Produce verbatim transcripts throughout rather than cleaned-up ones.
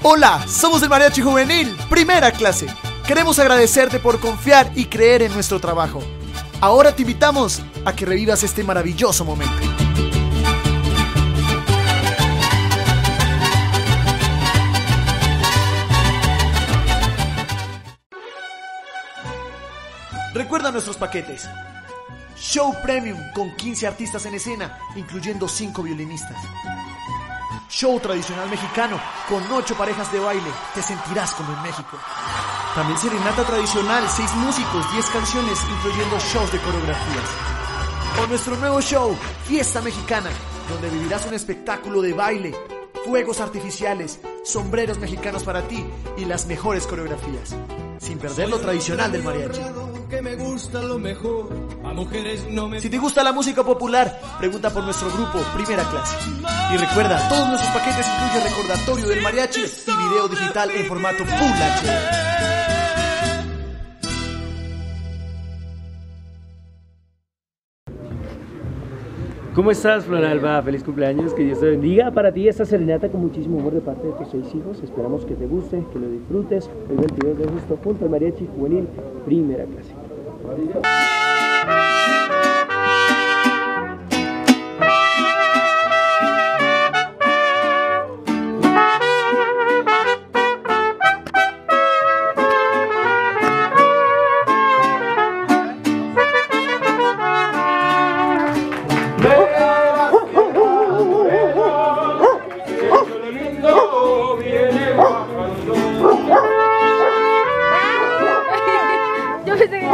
Hola, somos el Mariachi Juvenil, primera clase. Queremos agradecerte por confiar y creer en nuestro trabajo. Ahora te invitamos a que revivas este maravilloso momento. Recuerda nuestros paquetes. Show Premium con quince artistas en escena, incluyendo cinco violinistas. Show tradicional mexicano con ocho parejas de baile, te sentirás como en México. También serenata tradicional, seis músicos, diez canciones, incluyendo shows de coreografías. O nuestro nuevo show, Fiesta Mexicana, donde vivirás un espectáculo de baile, fuegos artificiales, sombreros mexicanos para ti y las mejores coreografías, sin perder lo tradicional del mariachi. Que me gusta lo mejor, a mujeres no me... Si te gusta la música popular, pregunta por nuestro grupo Primera Clase. Y recuerda, todos nuestros paquetes incluyen recordatorio del mariachi y video digital en formato Full H D. ¿Cómo estás, Floralba? Feliz cumpleaños, que Dios te bendiga. Para ti esta serenata con muchísimo amor de parte de tus seis hijos. Esperamos que te guste, que lo disfrutes. El veintidós de agosto junto al Mariachi Juvenil Primera Clase. Yo pensé que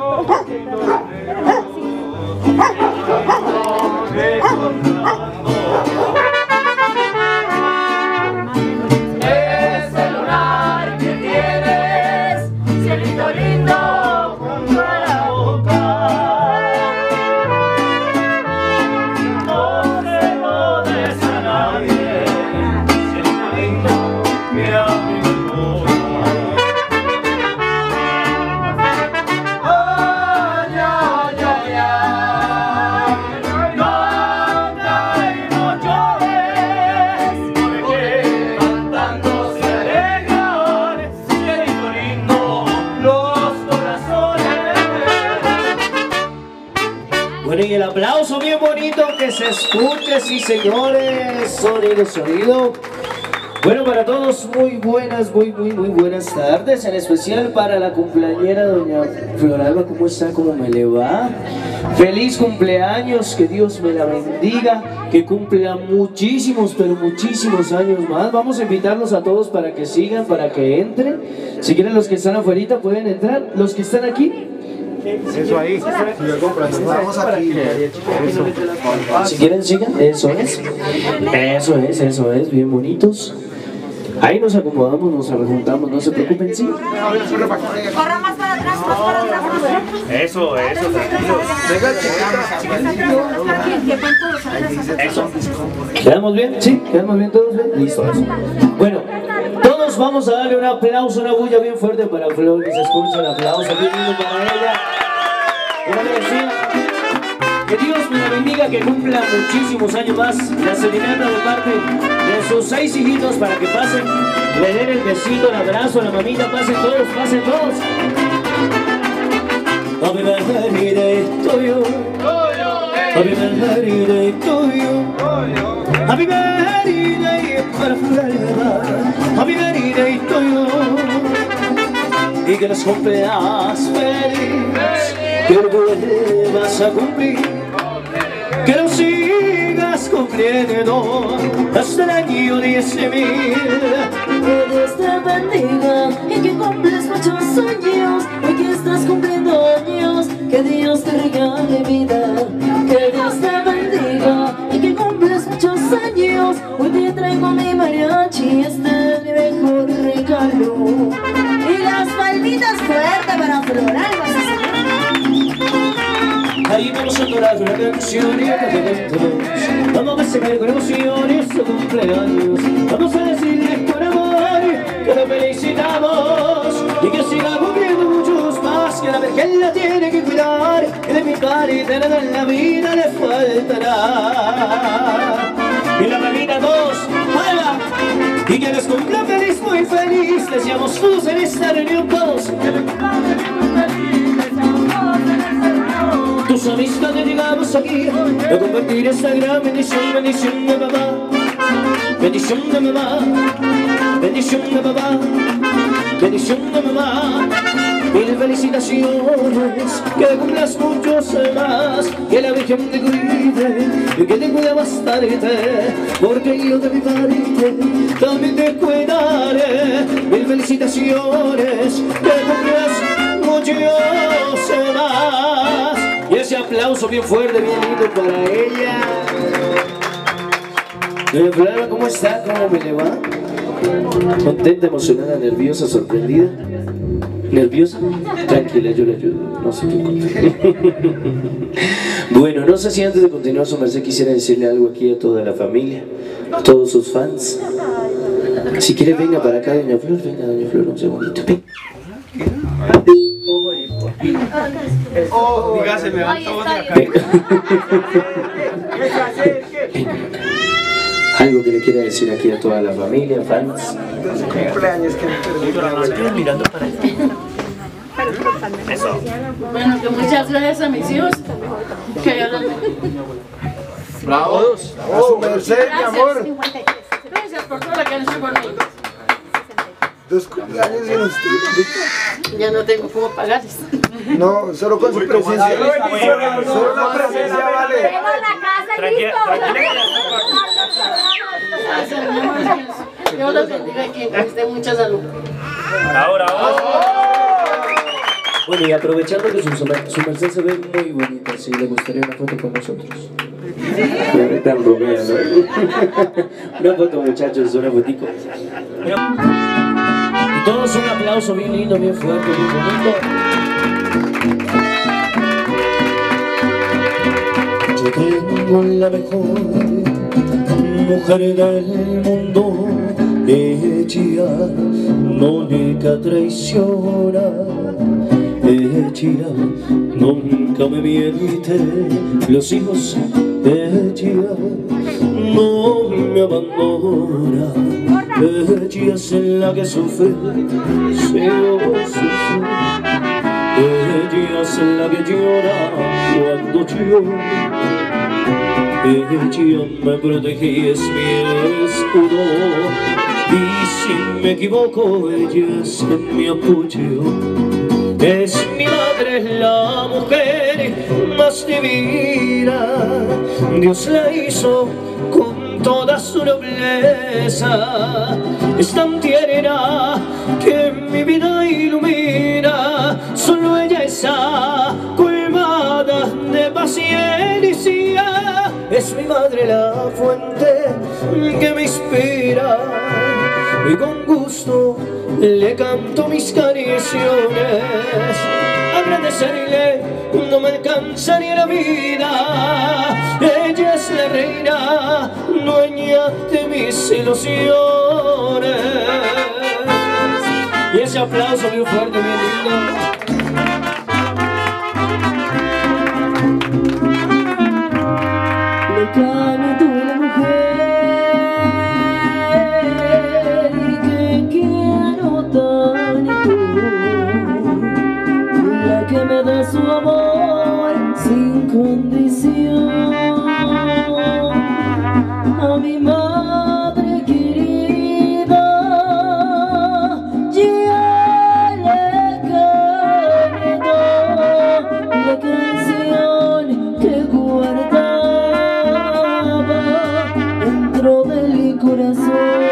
Bueno, y el aplauso bien bonito que se escuche, sí señores, sonido, sonido. Bueno, para todos, muy buenas, muy, muy, muy buenas tardes, en especial para la cumpleañera doña Floralba. ¿Cómo está? ¿Cómo me le va? Feliz cumpleaños, que Dios me la bendiga, que cumpla muchísimos, pero muchísimos años más. Vamos a invitarlos a todos para que sigan, para que entren. Si quieren, los que están afuera pueden entrar, los que están aquí. Eso ahí, vamos aquí. Si quieren sigan, eso es, eso es, eso es, bien bonitos. Ahí nos acomodamos, nos rejuntamos, no se preocupen, sí. corra más para atrás, más para atrás. Eso, eso, tranquilos. Eso. ¿Quedamos bien? ¿Sí? ¿Quedamos bien todos? ¿Bien? Listo, eso. Bueno, todos vamos a darle un aplauso, una bulla bien fuerte para Flor, que se escuche el aplauso bien lindo para ella. Una decía, que Dios me la bendiga, que cumpla muchísimos años más. La serenata de parte de sus seis hijitos para que pasen, le den el besito, el abrazo a la mamita, pasen todos, pasen todos. Happy birthday to you. Happy birthday to you. Happy birthday para Floralba. Happy birthday to you. Y que los cumpleaños feliz, que lo vuelvas a cumplir, que lo sigas cumpliendo hasta el año diez mil. Que Dios te bendiga y que cumples muchos años, y que estás cumpliendo años, que Dios te regale vida. Que Dios te bendiga y que cumples muchos años, hoy te traigo mi mariachi, este es mi mejor regalo. Y las palmitas fuertes para Floralba. Ahí vamos a adorar una canción y cantar. Vamos a seguir con emoción y su cumpleaños. Vamos a decirle con amor que lo felicitamos y que siga cumpliendo muchos más, que la virgen la tiene que cuidar, que de mi parte nada en la vida le faltará. Y la mamita dos, ¡hala! Y que les cumpla feliz feliz, deseamos todos en esta reunión todos. Tus amistades llegamos aquí a compartir esta gran bendición, bendición de papá, bendición de mamá, bendición de papá, bendición de mamá. Mil felicitaciones, que cumplas muchos más, que la Virgen te cuide y que te cuide bastante, porque yo de mi parte también te cuidaré. Mil felicitaciones, que cumplas muchos más. Y ese aplauso bien fuerte, bien lindo para ella. Doña Flora, ¿cómo está? ¿Cómo me le va? ¿Contenta, emocionada, nerviosa, sorprendida? ¿Nerviosa? Tranquila, yo le ayudo, no se preocupe. Bueno, no sé si antes de continuar su merced quisiera decirle algo aquí a toda la familia, a todos sus fans. Si quiere venga para acá, doña Flor, venga doña Flor, un segundito, ven. Oh, dígase, me van todos de acá. Algo que le quiera decir aquí a toda la familia, fans. Cumpleaños que me permiten. Mirando para allá. Eso. Bueno, que muchas gracias a mis hijos. Que yo los... Bravo. A su merced, mi amor. Gracias por todo lo que han hecho por mí. Dos cumpleaños sin usted. Ya no tengo cómo pagarles. No, solo con su presencia. Solo la presencia vale. Tengo la casa listo. Gracias, mi amor. Dios los bendiga y que les dé mucha salud. Ahora, ahora. Bueno, y aprovechando que su, su merced se ve muy bonita, si le gustaría una foto con nosotros. Sí. Tan romea, ¿no? Una foto, muchachos, una fotico. Y todos un aplauso bien lindo, bien fuerte, bien bonito. Yo tengo la mejor mujer del mundo, ella no nunca traiciona, ella nunca me miente, los hijos, ella no me abandona, ella es la que sufre, si yo sufro, ella es la que llora cuando lloro, ella me protege y es mi escudo, y si me equivoco ella es mi apoyo. Es mi madre la mujer más divina, Dios la hizo con toda su nobleza, es tan tierna que mi vida ilumina, solo ella está colmada de paciencia, es mi madre la fuente que me inspira, y con gusto le canto mis canciones, agradecerle no me alcanzaría la vida, ella es la reina, dueña de mis ilusiones. Y ese aplauso bien fuerte, bien lindo. Que me da su amor sin condición, a mi madre querida ya le canto la canción que guardaba dentro de mi corazón.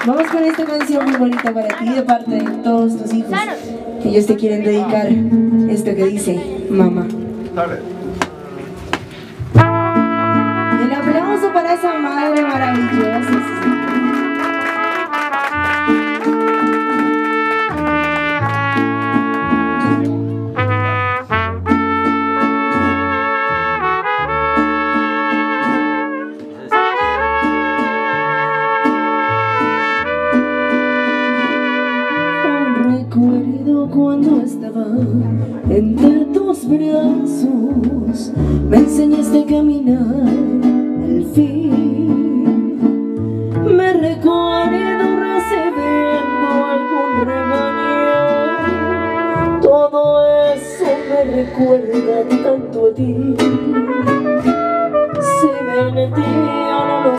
Vamos con esta canción muy bonita para ti, de parte de todos tus hijos, que ellos te quieren dedicar esto que dice mamá. El aplauso para esa madre maravillosa. Cuando estaba entre tus brazos, me enseñaste a caminar al fin. Me recuerdo recibiendo algún regaño. Todo eso me recuerda tanto a ti. Si me mentía o no lo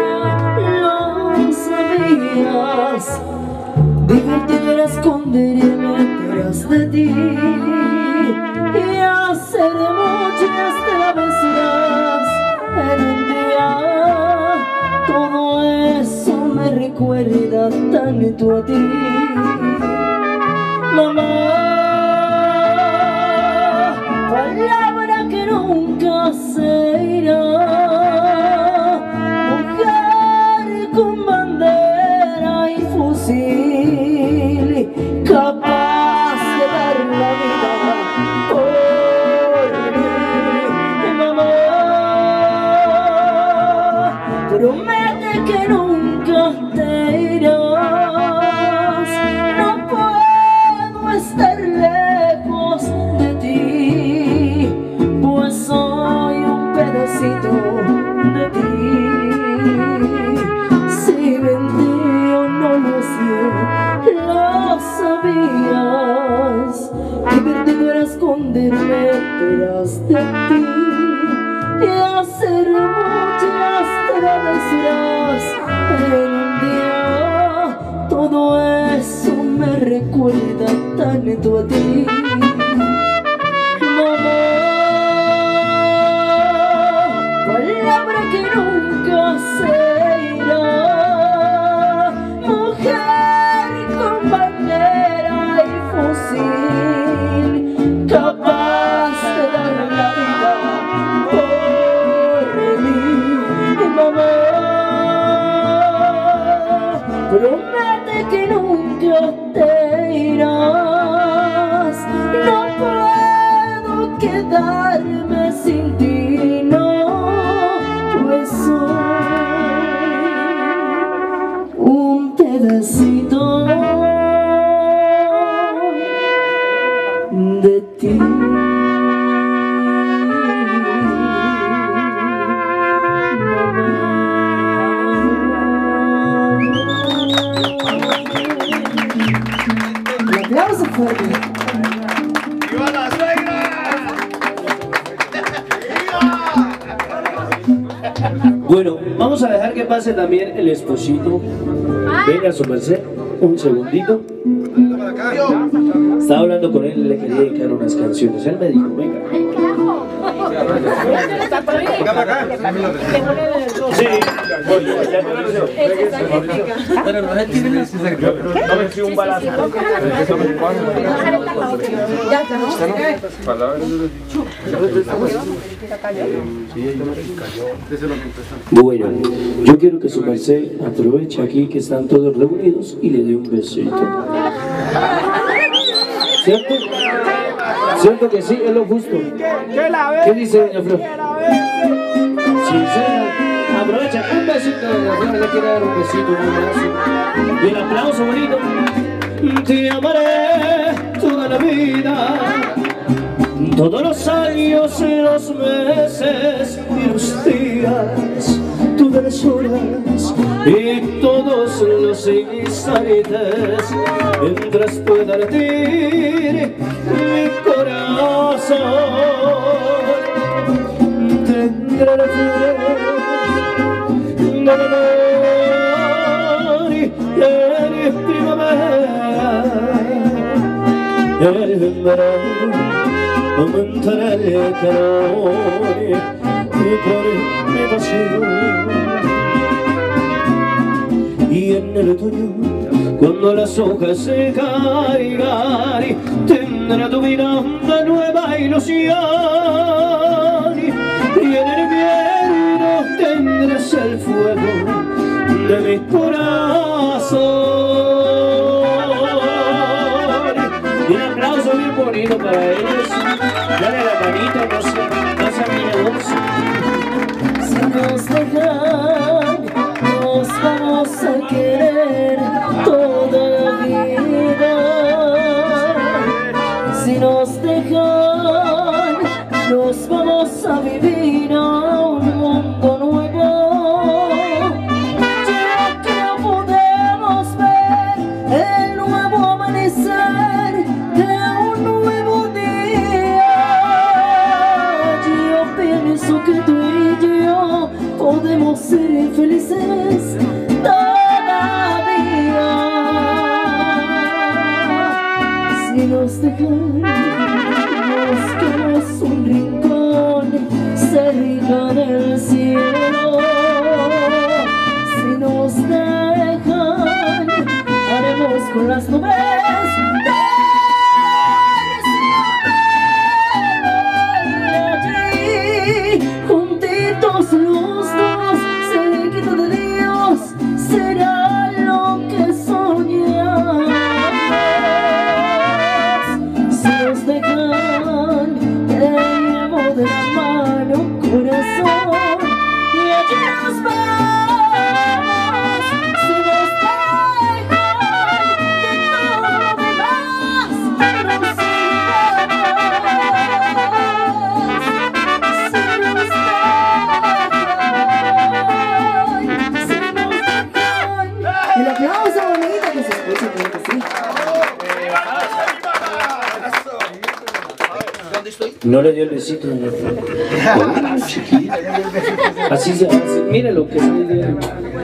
hacía, lo sabías. Divertido era esconderme detrás de ti y hacer muchas travesuras en un día. Todo eso me recuerda tanto a ti, mamá. Palabra que nunca se irá, mujer con bandera y fusil, capaz de dar la vida por mí, mamá. Promete que nunca te irás. No puedo estar lejos de ti, pues soy un pedacito de ti. Si mentí o no lo sé, lo sabías. Divertido era esconderme detrás de ti y hacer muchas travesuras en un día. Todo eso me recuerda tanto a ti, mamá. Palabra que nunca se irá, mujer con bandera y fusil, capaz de dar la vida por mí, mamá. Promete que nunca te irás. No puedo quedarme sin ti, no, pues soy un pedacito de ti. Un aplauso fuerte. ¡Viva la suegra! Bueno, vamos a dejar que pase también el esposito. Venga, su merced, un segundito. Estaba hablando con él, le quería dedicar unas canciones. Él me dijo, venga. Venga para acá. Sí, voy, ya me avisó. Pero no se tienen las... No me fui un balazo. Bueno, yo quiero que su merced aproveche aquí que están todos reunidos y le dé un besito. ¿Cierto? ¿Cierto que sí? Es lo justo. ¿Qué dice doña Flor? Sí, sí. Aprovecha un besito, doña Flor, le quiere dar un besito, un abrazo. Y el aplauso bonito. Te amaré toda la vida, todos los años y los meses y los días, todas las horas y todos los instantes, mientras pueda latir mi corazón, tendré la fe del amor y en primavera. El verano aumentará el calor y por mi pasión, y en en el otoño, cuando las hojas se caigan, tendrá tu vida una nueva ilusión. Y en el invierno tendrás el fuego de mi corazón. Y un aplauso bien bonito para ellos. Dale la manita, no sean, no sean miedos. Si nos dejan, nos vamos a querer toda la vida. Si nos dejan, nos vamos a vivir a un mundo nuevo. Ya que no podemos ver el nuevo amanecer de un nuevo día, yo pienso que tú y yo podemos ser felices todavía. Si nos dejan, buscamos un rincón cerca del cielo. Si nos dejan, haremos con las nubes juntitos los dos, cerquita de Dios, será lo que soñamos. Si nos dejan, te llevo de la mano, corazón, y allí nos vamos. Si nos dejan, de todo lo demás nos el aplauso bonito que se escucha, creo que sí. ¿Dónde estoy? No le dio el besito, no. Chiquito. Así se hace. Mira lo que se le.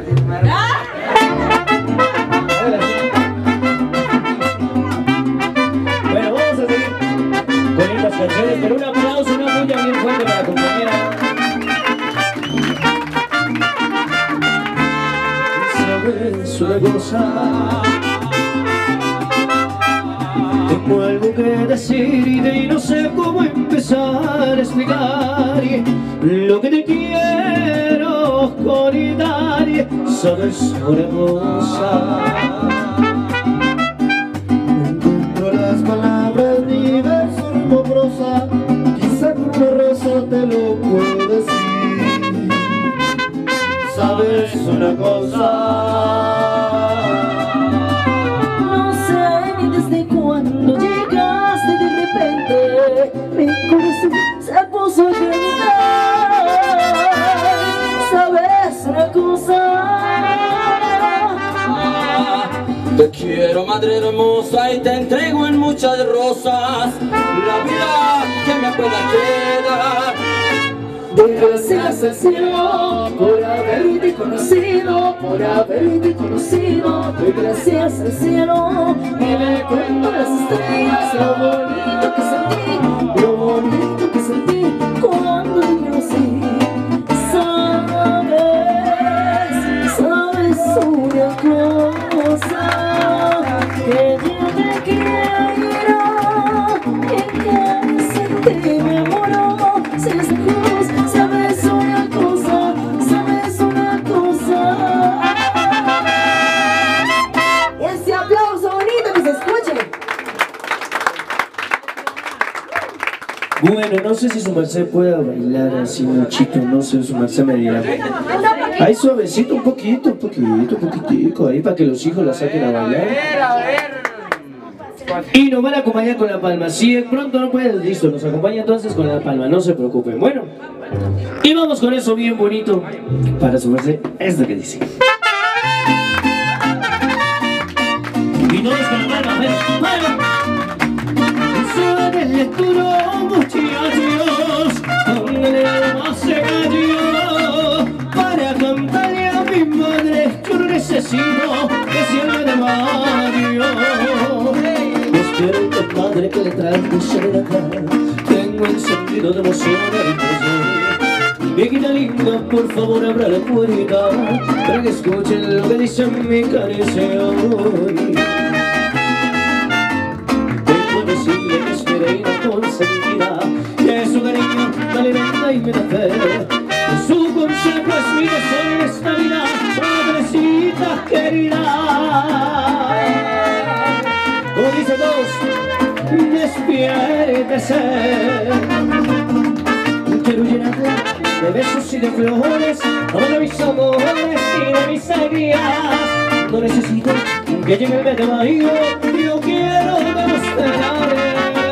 Bueno, vamos a seguir con estas canciones, pero un aplauso, una bulla bien fuerte para la compañera. Sabes una cosa, tengo algo que decirte y no sé cómo empezar a explicar lo que te quiero contar. Sabes una cosa, no encuentro las palabras ni verso como prosa, quizá con una rosa te lo puedo decir. Sabes una cosa, No sé ni desde cuándo llegaste de repente, mi corazón se puso a cantar. ¿Sabes una cosa? Te quiero, madre hermosa, y te entrego en muchas rosas la vida que me pueda quedar. Doy gracias al cielo por haberte conocido, por haberte conocido. Doy gracias al cielo y me cuento las estrellas, lo bonito que sentí, lo bonito que sentí cuando te conocí. Sabes, sabes una cosa, que yo te quiero y que sin ti me muero. Si es luz, sabes una cosa, sabes una cosa. Ese aplauso bonito que se escuche. bueno, no sé si su merced pueda bailar así muchito, no sé, su merced me dirá. Ahí suavecito, un poquito, un poquito, un poquitico, ahí para que los hijos la saquen a bailar. Y nos van a acompañar con la palma. Si de pronto no puedes, listo, nos acompaña entonces con la palma, no se preocupen. Bueno, y vamos con eso bien bonito para su merced, es lo que dice. Y no es con la palma, a ver, palma. Suave el duro, muchachos, donde el alma se cayó, para cantarle a mi madre, yo necesito que sirva de barrio. Despierta, madre, que le traigo serenata, tengo encendido de emoción el corazón. Viejita linda, por favor abra la puerta para que escuchen lo que dice mi canción. Vengo a decirle que espera y no conseguirá, que su cariño me alimenta y me da fe. Su consejo es mi deseo en esta vida, madrecita querida. Como dice todos, despiértese. Quiero llenarte de besos y de flores, como de mis amores y de mis alegrías. No necesito que llegue el mes de mayo, yo quiero demostrarle.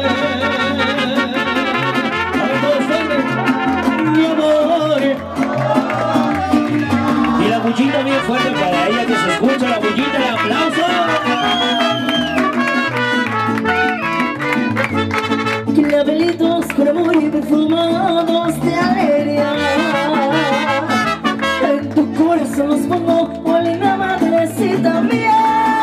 A ver todos fuerte, mi amor. Y la bullita bien fuerte para ella, que se escucha la bullita, el aplauso. Clavelitos con amor y perfumados de alegría, en tu corazón los pongo, oh linda madrecita mía.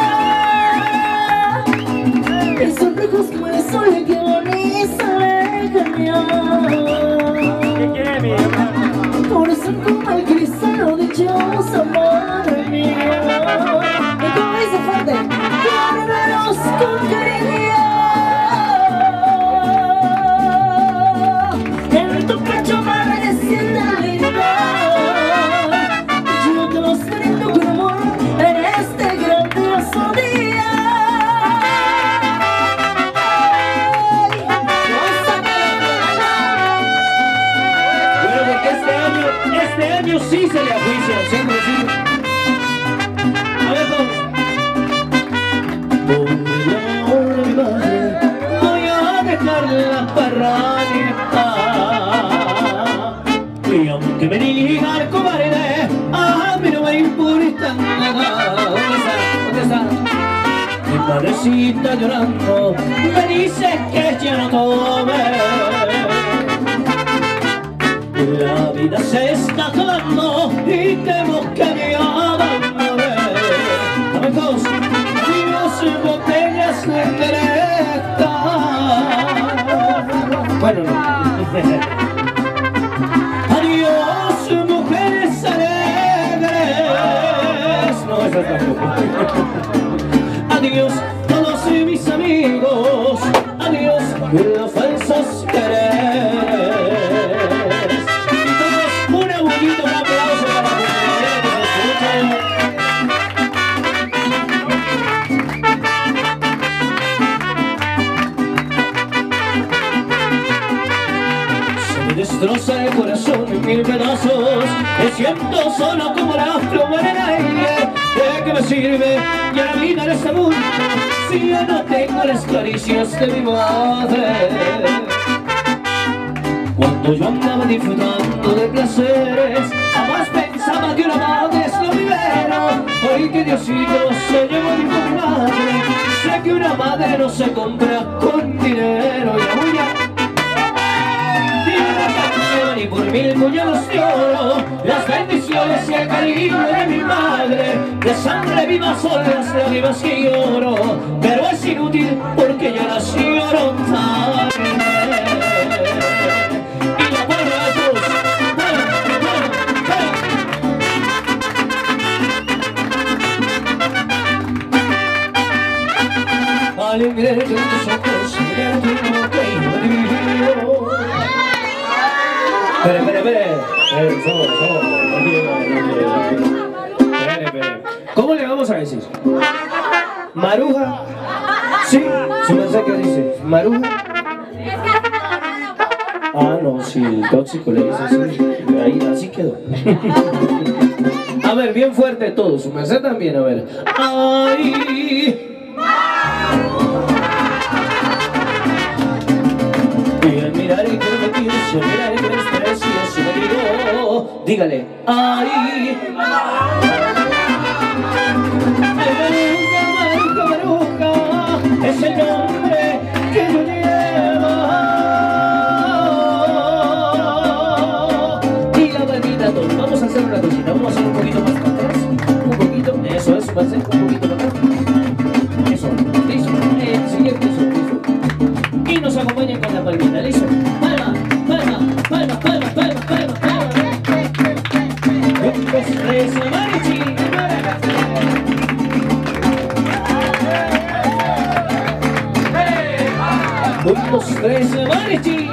Y son rojos como el sol que bonita lejanía. ¿Qué quiere mi hermano? Corazón como el cristal, oh dichosa madre mía. Y como dice fuerte, guárdalos con cariño. Sí se le ajuicia, siempre sí. A ver, todos. Por la hora de mi madre voy a dejar la parraneta. Y aunque me diga el cobarde, a mí no me importa nada. ¿Dónde está? ¿Dónde está? Mi madrecita llorando me dice que ya no tome. La vida se está acabando y temo que me abandone. Amigos, Dios, botellas negretas. Bueno, no. Adiós, mujeres alegres. No, eso tampoco. Adiós, todos mis amigos. Adiós, los falsos quereres. Destroza el corazón en mil pedazos, me siento solo como la flor en el aire. ¿De qué me sirve ya la vida en este mundo si yo no tengo las caricias de mi madre? Cuando yo andaba disfrutando de placeres, jamás pensaba que una madre es lo primero. Hoy que Diosito se llevó a mi madre, sé que una madre no se compra con dinero. Y la voy a y por mil puñados de oro, las bendiciones y el cariño de mi madre, de sangre viva son las lágrimas que lloro, pero es inútil porque ya las lloro tarde. Y la buena de todos, vale, mirar en tus ojos, mirar tu boca y no dividido. Espere, espere, espere. Eh, solo, solo. Espere, espere. ¿Cómo le vamos a decir? ¿Maruja? Sí, su mensaje dice. ¿Maruja? Ah, no, si el tóxico le dice así. Ahí, así quedó. A ver, bien fuerte todo. Su mensaje también, a ver. ¡Ay! Y al mirar y permitirse, mirar y desprecio, se me digo, dígale, ay, Maruja, Maruja, Maruja, es el nombre que yo llevo. Y la barbita, todos, vamos a hacer una cosita, vamos a hacer un poquito más para atrás, un poquito, eso es, va a ser un poquito para atrás, eso, listo, el siguiente, eso, listo, y nos acompañan con la palmita, listo, palma, palma, palma, palma, palma, palma, palma. tres, mariachi.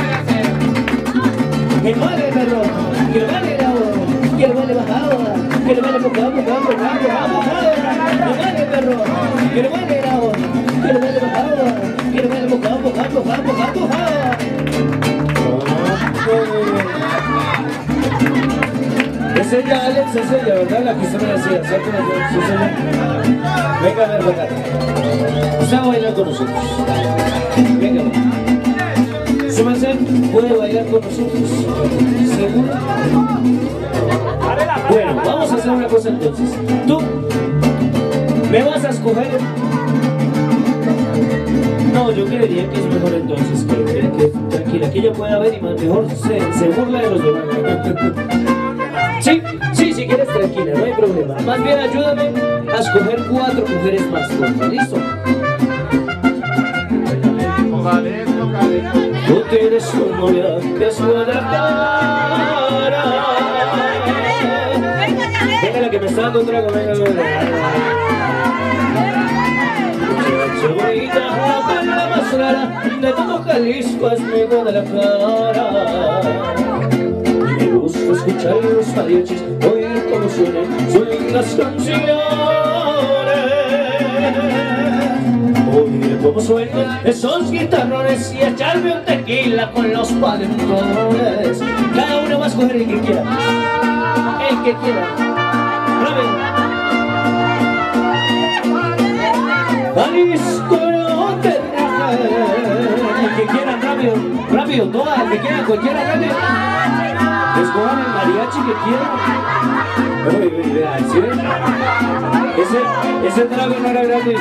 Que no vale perro, que no vale el agua, que no vale bajado, que no vale poca, poca, poca, poca, bajado. No vale perro, que no vale el agua, que no vale bajado, que no vale poca, poca, poca, poca, poca. Esa es ya Alex, esa es ya, ¿verdad? La que usted me decía, ¿cierto? Sí, señor. Venga a ver, acá. Usted va a bailar con nosotros. Venga, su merced puede bailar con nosotros. ¿Seguro? Bueno, vamos a hacer una cosa entonces. Tú me vas a escoger. No, yo creería que es mejor entonces que, que, que tranquila, que ella pueda ver y más mejor se, se burla de los demás. Sí, sí, si quieres tranquila, no hay problema. Más bien ayúdame a escoger cuatro mujeres más, porfa, ¿listo? Tú tienes una novia que es buena cara. Venga, la que me está dando un trago, venga, venga. Bonita, la más rara de todo Jalisco es mi Guadalajara. Me gusta escuchar los mariachis, oír cómo suenan sus lindas canciones, oír cómo suenan esos guitarrones y echarme un tequila con los palentones. Cada uno va a escoger el que quiera, el que quiera. Rápido. Jalisco no te rajes. El que quiera, rápido, rápido, todas, el que quiera, cualquiera, rápido. Escojan el mariachi que quieran. Uy, vean, ¿sí ven? Ese, ese trago no era gratis.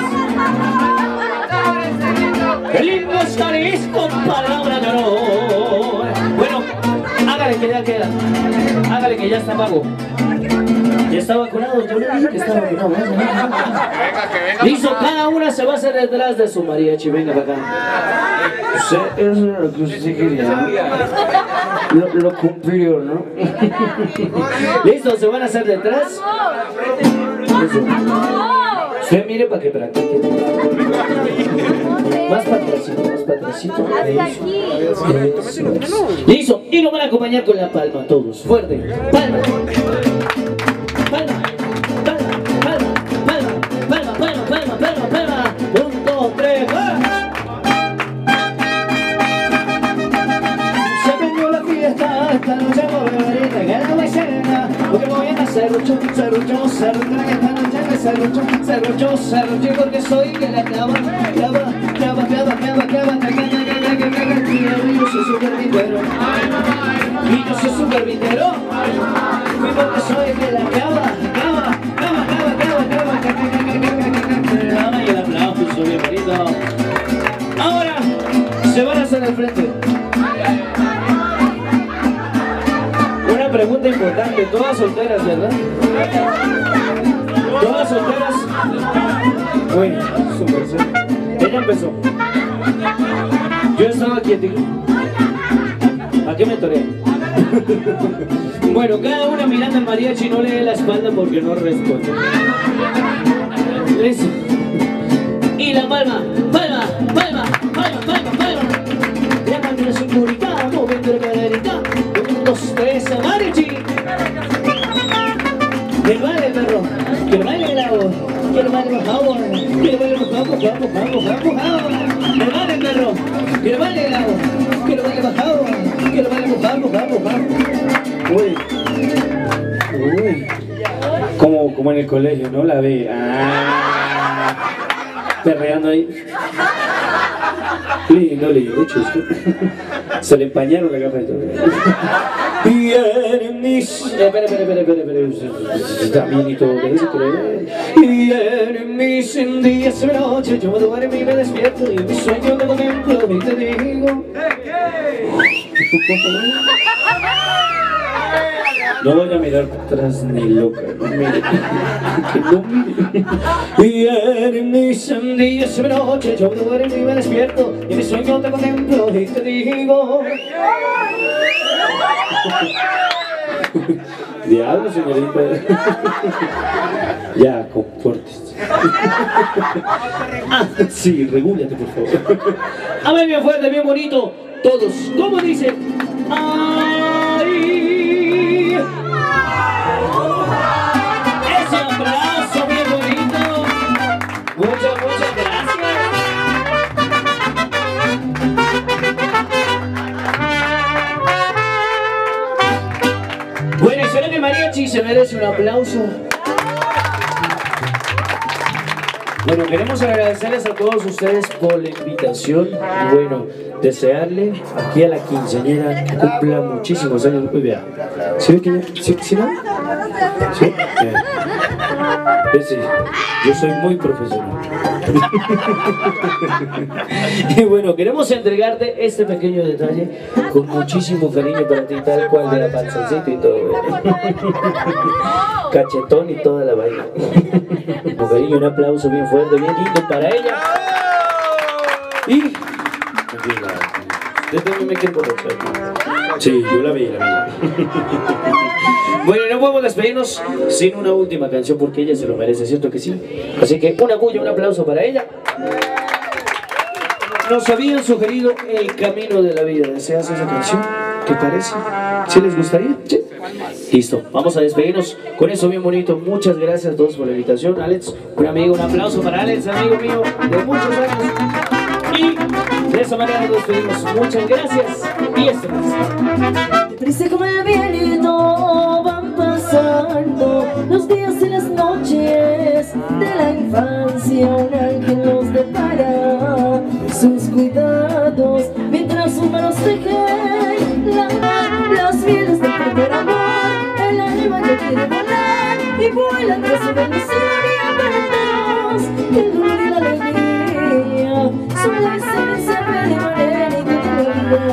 ¡Qué lindo es Jalisco, palabra de honor! Bueno, hágale que ya queda. Hágale que ya está pago. Ya está vacunado, yo le dije que está vacunado. Venga, que venga. Listo, cada una se va a hacer detrás de su mariachi. Venga para acá. Usted, eso es lo que usted quería. Lo, lo cumplió, ¿no? Listo, se van a hacer detrás. Eso. Usted mire para que practique. Más para atrásito, más para atrásito. Listo, y nos van a acompañar con la palma todos. Fuerte. Palma. Palma, palma, palma, palma, palma, palma, palma, palma, palma. Un, dos, tres, ¡va! Se prendió la fiesta, esta noche voy a venir que la maicena. Porque voy a serrucho, serrucho, serrucho, que esta noche me serrucho, serrucho, serrucho, porque soy que la clava, clava, clava, clava, clava, clava, y yo soy súper vintero, y yo soy súper vintero, y porque soy que la clava, clava, clava, clava, clava, clava, clava, y el aplauso, bienvenido. Ahora se van a hacer al frente. Una pregunta importante, todas solteras, ¿verdad? Todas solteras. Uy, súper serio. Ella empezó. Yo estaba quietito. ¿A qué me toreé? Bueno, cada una mirando al mariachi, no le dé la espalda porque no responde. Listo. Y la palma, palma, palma, palma, palma, palma. La palma es un curicado, moviendo la caderita. Un, dos, tres, mariachi. Que lo baile, perro. Que lo baile el agua. Que lo baile bajado. Que lo baile bajado, bajado, bajado, bajado. Que lo baile, perro. Que lo baile el agua. Que lo baile bajado. Que lo baile bajado, bajado, bajado. Uy. Uy. Como, como en el colegio, ¿no? La ve. Ah. Perreando ahí. Lindo, lindo, chusco. Se le empañaron la capa de todo. Vienen mis... Espera, espera, espera, espera, espera. También y todo, ¿qué se cree? Vienen mis días y noches, yo me duermo y me despierto y en mi sueño me contemplo y te digo... No voy a mirar para atrás ni loca, no mire, que no mire. Vienen mis días y noches, yo me duermo y me despierto y en mi sueño te contemplo y te digo... Diablo, señorita. Ya, comportes. Ah, sí, regúlate, por favor. A ver, bien fuerte, bien bonito. Todos, ¿cómo dicen? ¡Ay! Ese abrazo bien bonito. Muchas, muchas gracias. Bueno, excelente mariachi, se merece un aplauso. Bueno, queremos agradecerles a todos ustedes por la invitación. Bueno, desearle aquí a la quinceañera que cumpla muchísimos años. Muy bien. ¿Sí ve que ya? ¿Sí, sí no? ¿Sí? Bien. Pues sí, yo soy muy profesional. Y bueno, queremos entregarte este pequeño detalle con muchísimo cariño para ti, tal cual de la panzoncito y todo. Cachetón y toda la vaina. Con cariño, un aplauso bien fuerte, bien lindo para ella. Y... Desde me quiero conocer. Sí, yo la vi, la vi. Bueno, no podemos despedirnos sin una última canción porque ella se lo merece, ¿cierto que sí? Así que una bulla, un aplauso para ella. Nos habían sugerido El Camino de la Vida. ¿Deseas esa canción? ¿Qué parece? ¿Sí les gustaría? ¿Sí? Listo, vamos a despedirnos con eso bien bonito. Muchas gracias a todos por la invitación. Alex, un amigo, un aplauso para Alex, amigo mío de muchos años. Y de esa manera nos despedimos. Muchas gracias. Y esto es. Triste como el viento van pasando los días y las noches de la infancia. Un ángel nos depara sus cuidados mientras sus manos tejen la, las mieles del primer amor. El alma que quiere volar y vuela tras su bendición y apenas el dolor y la alegría son la esencia permanente de la vida.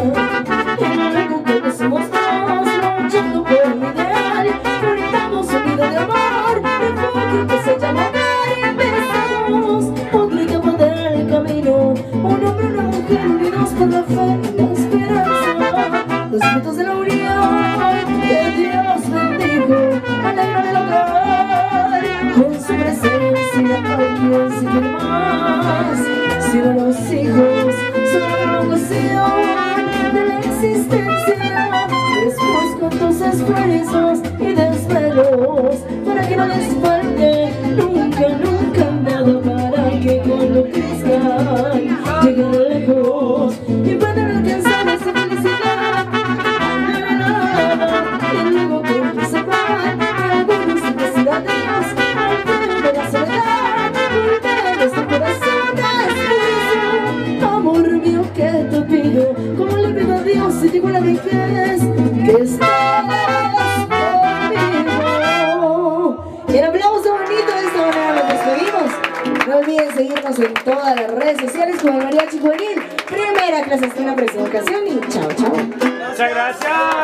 Somos dos luchando por un ideal, conectamos un vida de amor, refugio que se llama hogar y empezamos otra etapa del camino, un hombre y una mujer unidos por la fe y la esperanza, los frutos de la unión que Dios bendijo, alegra del hogar, con su presencia alguien sigue más, sino los hijos son la prolongación de la existencia. Después cuantos esfuerzos y desvelos para que no les falte nunca, nunca nada, para que cuando crezcan lleguen lejos y puedan alcanzar esa felicidad. Y luego conquistar algunos necesidades al fin de la soledad, volver nuestro corazón a descubrir. Amor mío, que te pido, como le pido a Dios si digo la vejez, que estás conmigo. Y el aplauso bonito, de esta manera nos despedimos. No olviden seguirnos en todas las redes sociales como el Mariachi Juvenil Primera Clase. Hasta una próxima ocasión y chao, chao. Muchas gracias.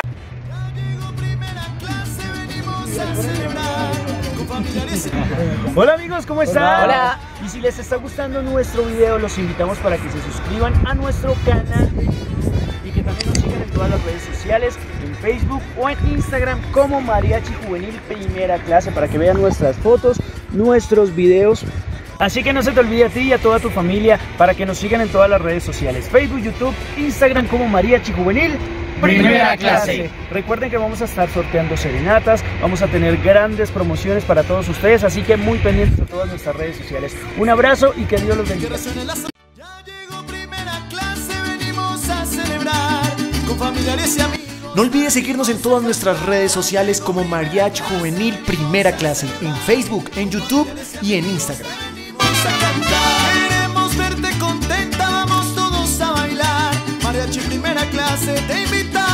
Hola amigos, ¿cómo están? Hola. Y si les está gustando nuestro video, los invitamos para que se suscriban a nuestro canal y que también nos sigan en todas las redes sociales, en Facebook o en Instagram como Mariachi Juvenil Primera Clase, para que vean nuestras fotos, nuestros videos. Así que no se te olvide a ti y a toda tu familia para que nos sigan en todas las redes sociales, Facebook, YouTube, Instagram como Mariachi Juvenil Primera Clase. Recuerden que vamos a estar sorteando serenatas, vamos a tener grandes promociones para todos ustedes, así que muy pendientes de todas nuestras redes sociales. Un abrazo y que Dios los bendiga. Ya llegó Primera Clase, venimos a celebrar con familiares y amigos. No olvides seguirnos en todas nuestras redes sociales como Mariachi Juvenil Primera Clase, en Facebook, en YouTube y en Instagram. Venimos a cantar, queremos verte contenta, vamos todos a bailar. Mariachi Primera Clase te invita.